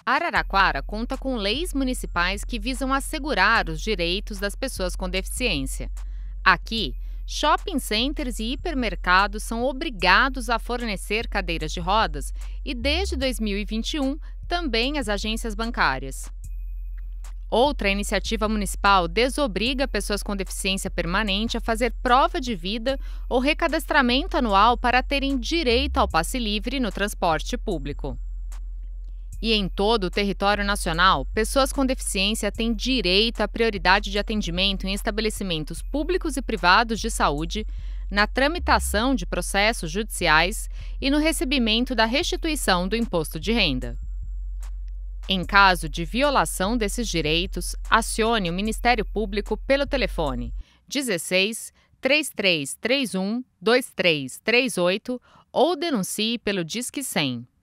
Araraquara conta com leis municipais que visam assegurar os direitos das pessoas com deficiência. Aqui, shopping centers e hipermercados são obrigados a fornecer cadeiras de rodas e, desde 2021, também as agências bancárias. Outra iniciativa municipal desobriga pessoas com deficiência permanente a fazer prova de vida ou recadastramento anual para terem direito ao passe livre no transporte público. E em todo o território nacional, pessoas com deficiência têm direito à prioridade de atendimento em estabelecimentos públicos e privados de saúde, na tramitação de processos judiciais e no recebimento da restituição do imposto de renda. Em caso de violação desses direitos, acione o Ministério Público pelo telefone 16 3331 2338 ou denuncie pelo Disque 100.